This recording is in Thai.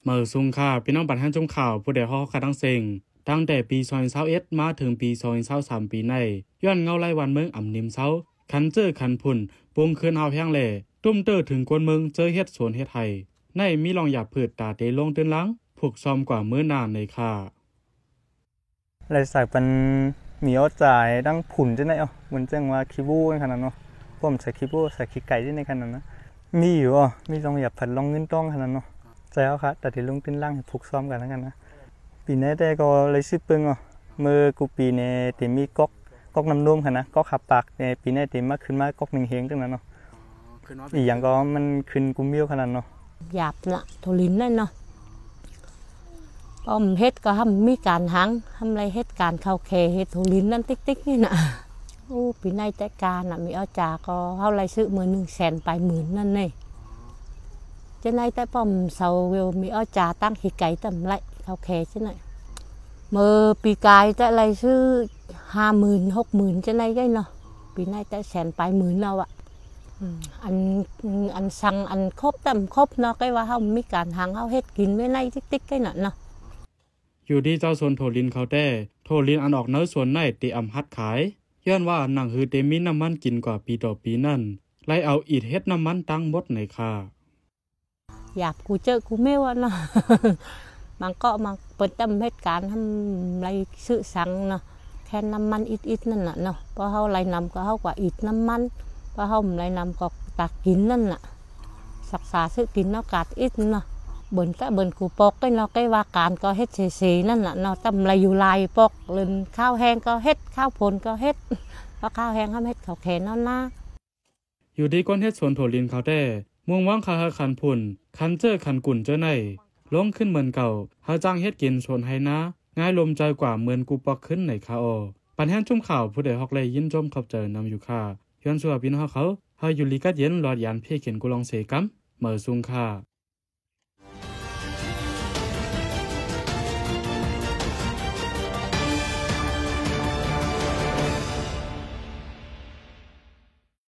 เมื่อซุงค่าพี่น้องปันหันจมข่าวผู้ใดฮอคาทั้งเซ็งตั้งแต่ปี2021มาถึงปี2023ปีในย้อนเงาไล่วันเมืองอ่ำนิมเซาคันเจอคันพุ่นปุงคืนเฮาแพงแหล่ตุ้มเตอถึงกวนเมืองเจอเฮ็ดสวนเฮ็ดไทยในมีลองหยาบผืดตาเตลงตื่นหลังผูกซอมกว่ามื้อนานในค่าไรสายเป็นมีเอาจ่ายดังผุ่นจังได๋เหมือนจังว่าคิบูขนาดเนาะผมใส่คิบูใส่ขี้ไก่ที่ในขนาดนั้นมีอยู่มีลองหยับผัดลองเงินต้องขนาดเนาะใจเอาค่ะแต่ที่ลงตื่นหลังผูกซ้อมกันแล้วกันนะปีนี้แต่ก็เลยซื้อปึงเมื่อกูปีนี้ติมีก๊อกน้ำนมค่ะนะก๊อกขับปากในปีนี้ติมาขึ้นมาก๊อก1เฮงจังนั้นเนาะอีกอย่างก็มันขึ้นกูมิ้วขนาดเนาะหยาบละโทลินนั่นเนาะป้อมเฮ็ดก็ทำมีการหังทำไรเฮ็ดการเข้าแคเฮ็ดโทลินนั่นติ๊กนี่น่ะโอ้ปีในแต่การน่ะมีเอาจาก็เฮาไรซื้อมือ100,000ไป10,000นั่นนี่จะในแต่ป้อมเสาเวลมีเอาจาตั้งขี้ไก่ตำไรเข้าแคใช่ไหมเมื่อปีกายแต่ไรซื้อ50,000 60,000จะในได้เนาะปีในแต่100,000ไป10,000เราอะอันสั่งอันครบตำครบเนาะก็ว่าเฮามีการหังเฮาเฮ็ดกินไว้ในติ๊กๆไก่น่ะเนาะอยู่ที่เจ้าสวนโทลินเขาแต่โทลินอันออกเนื้อสวนในตีอำฮัดขายย้อนว่าหนังฮือเตมีน้ำมันกินกว่าปีต่อปีนั่นไล่เอาอิฐเฮ็ดน้ำมันตั้งหมดในค่าหยาบกูเจอกูไม่ว่าเนาะมันก็มาเปิดตำเฮ็ดการทำไรซื้อสั่งเนาะแค่น้ำมันอิดนั่นน่ะเนาะเพราะเฮาไรนำก็เฮากว่าอิดน้ำมันเพราะเฮาไรนำก็ตักกินนั่นน่ะศึกษาซื้อกินเนาะกาดอิดเนาะเบิ่นกูปอกก็เนาะก็ว่าการก็เฮ็ดเฉยๆนั่นน่ะเนาะตำไรอยู่ลายปอกเล่นข้าวแห้งก็เฮ็ดข้าวผลก็เฮ็ดเพราะข้าวแห้งเฮาเฮ็ดข้าวแขนเนาะนะอยู่ที่ก้นเฮ็ดสวนโทลินเขาแต่ม่วงว่างคาคันพุ่นคันเจอคันกุ่นเจ้าในลงขึ้นเหมือนเก่าเฮาจ้างเฮ็ดกินชนให้นะง่ายลมใจกว่าเหมือนกูปอกขึ้นในคาปันแห้งจุ่มข่าวผู้ใดฮอกเลยยินจมขอบใจนำอยู่ค่ะย้อนสัวพี่น้องเขาเฮาอยู่ลีกัดเย็นหลอดยานเพ่เขียนกูลองเสกัมเมื่อซุงค่ะ